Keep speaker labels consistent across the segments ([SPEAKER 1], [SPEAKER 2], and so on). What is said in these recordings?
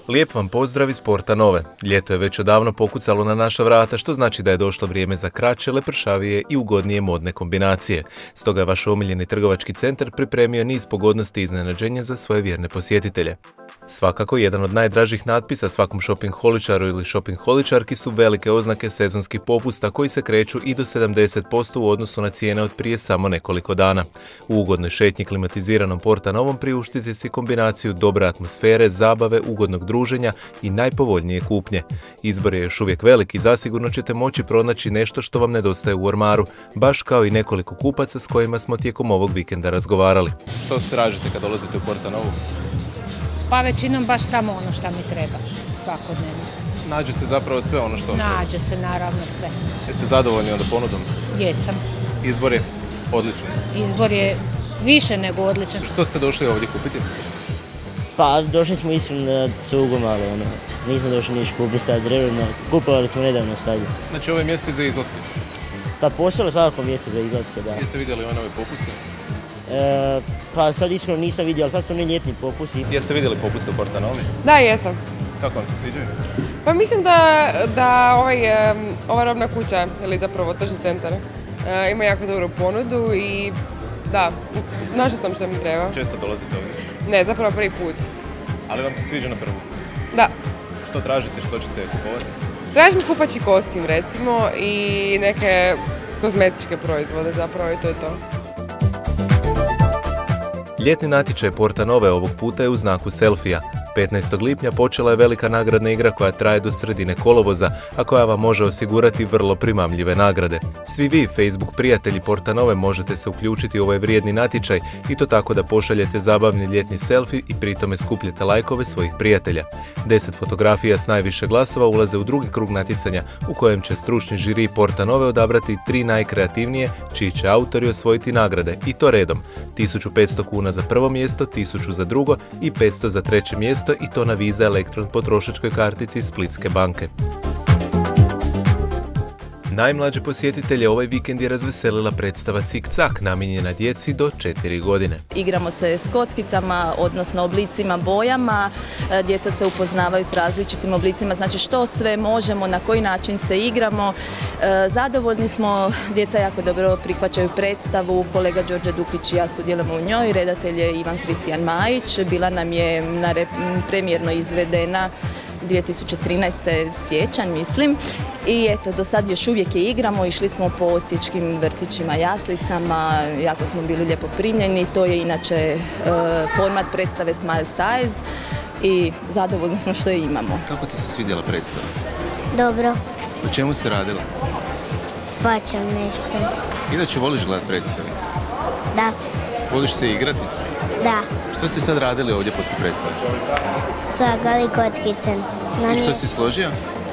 [SPEAKER 1] Lijep vam pozdrav iz Porta Nove. Ljeto je već odavno pokucalo na naša vrata, što znači da je došlo vrijeme za kraće, lepršavije i ugodnije modne kombinacije. Stoga je vaš omiljeni trgovački centar pripremio niz pogodnosti i iznenađenja za svoje vjerne posjetitelje. Svakako, jedan od najdražih natpisa svakom shoppingholičaru ili shoppingholičarki su velike oznake sezonskih popusta koji se kreću i do 70% u odnosu na cijene od prije samo nekoliko dana. U ugodnoj šetnji klimatiziranom Porta Novom priuštite si kombinaciju dobre atmosfere, zabave, ugodnog druženja i najpovoljnije kupnje. Izbor je još uvijek velik i zasigurno ćete moći pronaći nešto što vam nedostaje u ormaru, baš kao i nekoliko kupaca s kojima smo tijekom ovog vikenda razgovarali. Što tražite kad dolazite u Porta Novu?
[SPEAKER 2] Pa većinom baš samo ono što mi treba, svakodnevno.
[SPEAKER 1] Nađe se zapravo sve ono što vam treba?
[SPEAKER 2] Nađe se naravno sve.
[SPEAKER 1] Jeste zadovoljni onda ponudom?
[SPEAKER 2] Jesam.
[SPEAKER 1] Izbor je odličan?
[SPEAKER 2] Izbor je više nego odličan.
[SPEAKER 1] Što ste došli ovdje kupiti?
[SPEAKER 3] Pa došli smo isto na cugu malo, nismo došli niš kupiti sad drevno, kupovali smo nedavno sad.
[SPEAKER 1] Znači ovo je mjesto za izlaske?
[SPEAKER 3] Pa postalo svakako mjesto za izlaske, da.
[SPEAKER 1] Jeste vidjeli ove nove popuste?
[SPEAKER 3] Pa sad iskreno nisam vidio, ali sad su oni ljetni popusti.
[SPEAKER 1] Jeste vidjeli popuste u Porta Novi?
[SPEAKER 4] Da, jesam.
[SPEAKER 1] Kako vam se sviđaju?
[SPEAKER 4] Pa mislim da ova robna kuća, ili zapravo tržni centar, ima jako dobru ponudu i da, našla sam što mi treba.
[SPEAKER 1] Često dolazite ovdje?
[SPEAKER 4] Ne, zapravo prvi put.
[SPEAKER 1] Ali vam se sviđa na prvu?
[SPEAKER 4] Da.
[SPEAKER 1] Što tražite, što ćete kupovati?
[SPEAKER 4] Tražim kupaći kostim recimo i neke kozmetičke proizvode zapravo i to je to.
[SPEAKER 1] Ljetni natječaj Porta Nove ovog puta je u znaku selfija. 15. lipnja počela je velika nagradna igra koja traje do sredine kolovoza, a koja vam može osigurati vrlo primamljive nagrade. Svi vi, Facebook prijatelji Porta Nove, možete se uključiti u ovaj vrijedni natječaj i to tako da pošaljete zabavni ljetni selfie i pritome skupljete lajkove svojih prijatelja. 10 fotografija s najviše glasova ulaze u drugi krug natjecanja u kojem će stručni žiri Porta Nove odabrati 3 najkreativnije čiji će autori osvojiti nagrade i to redom. 1500 kuna za prvo mjesto, 1000 za drugo i 500 za treće mjesto i to na Visa Elektron potrošačkoj kartici Splitske banke. Najmlađe posjetitelje ovaj vikend je razveselila predstava Cik-cak namijenjena djeci do 4 godine.
[SPEAKER 5] Igramo se s kockicama, odnosno oblicima, bojama. Djeca se upoznavaju s različitim oblicima, znači što sve možemo, na koji način se igramo. Zadovoljni smo, djeca jako dobro prihvaćaju predstavu, kolega Đorđe Dukić i ja sudjelujemo u njoj, redatelj je Ivan Kristijan Majić, bila nam je premijerno izvedena 2013. siječanj, mislim. I eto, do sad još uvijek je igramo, išli smo po osječkim vrtićima, jaslicama, jako smo bili lijepo primljeni. To je inače format predstave Smile Size i zadovoljni smo što je imamo.
[SPEAKER 1] Kako ti se svidjela predstava?
[SPEAKER 6] Dobro.
[SPEAKER 1] O čemu se radilo?
[SPEAKER 6] Svačam nešto.
[SPEAKER 1] Inače voliš gledati predstave?
[SPEAKER 6] Da.
[SPEAKER 1] Voliš se igrati?
[SPEAKER 6] Da.
[SPEAKER 1] Što ste sad radili ovdje poslije predstave?
[SPEAKER 6] Slagali kockice.
[SPEAKER 1] I što si složio?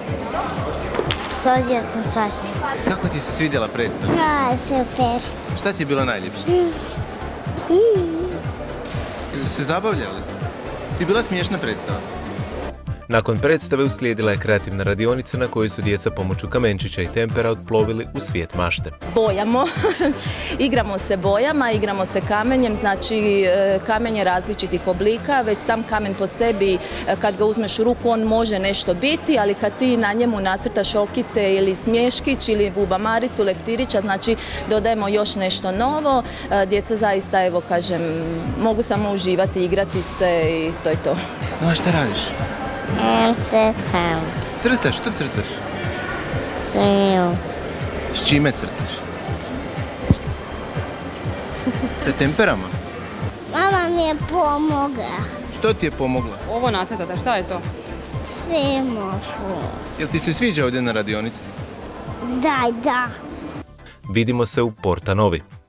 [SPEAKER 6] Složio sam svašta.
[SPEAKER 1] Kako ti se svidjela predstava?
[SPEAKER 6] A, super.
[SPEAKER 1] Šta ti je bilo najljepše? Jesu se zabavljali? Ti je bila smiješna predstava? Nakon predstave uslijedila je kreativna radionica na kojoj su djeca pomoću kamenčića i tempera otplovili u svijet mašte.
[SPEAKER 5] Bojamo, igramo se bojama, igramo se kamenjem, znači kamen je različitih oblika, već sam kamen po sebi, kad ga uzmeš u ruku, on može nešto biti, ali kad ti na njemu nacrtaš okice ili smješkić ili bubamaricu, leptirića, znači dodajemo još nešto novo. Djeca zaista, evo kažem, mogu samo uživati, igrati se i to je to.
[SPEAKER 1] No, a šta radiš?
[SPEAKER 6] Crtam.
[SPEAKER 1] Crtaš? Što crtaš?
[SPEAKER 6] Zmiju.
[SPEAKER 1] S čime crtaš? Sa temperama?
[SPEAKER 6] Mama mi je pomogla.
[SPEAKER 1] Što ti je pomogla?
[SPEAKER 7] Ovo nacrtata, šta je to?
[SPEAKER 6] Semafor.
[SPEAKER 1] Jel ti se sviđa ovdje na radionici?
[SPEAKER 6] Da.
[SPEAKER 1] Vidimo se u Porta Novi.